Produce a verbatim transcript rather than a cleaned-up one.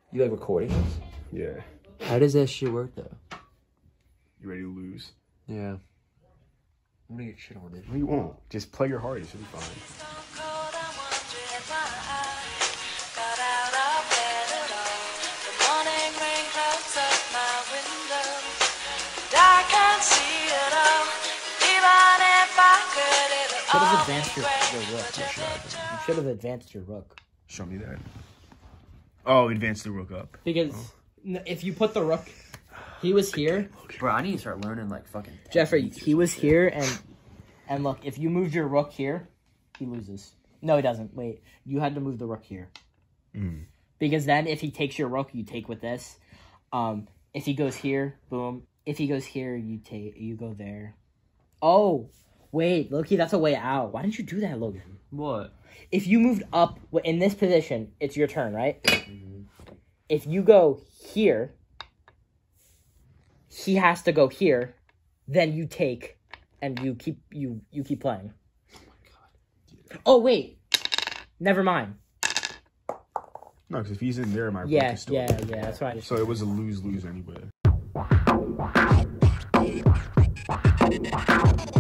You like recording this? Yeah. How does that shit work though? You ready to lose? Yeah. I'm gonna get shit on this. No, you won't. Just play your hardest. You'll be fine. Should have advanced your, your rook. You should have advanced your rook. Show me that. Oh, advance the rook up. Because oh. if you put the rook, he was here. Bro, I need to start learning like fucking. Jeffrey, he was here, and and look, if you moved your rook here, he loses. No, he doesn't. Wait, you had to move the rook here. Mm. Because then, if he takes your rook, you take with this. Um, if he goes here, boom. If he goes here, you take. You go there. Oh, wait, Loki, that's a way out. Why didn't you do that, Logan? What? If you moved up in this position, it's your turn, right? Mm-hmm. If you go here, he has to go here. Then you take, and you keep you you keep playing. Oh my god. Yeah. Oh wait, never mind. No, because if he's in there, my rook Yeah, is still yeah, there. yeah. That's right. So it was a lose lose anyway.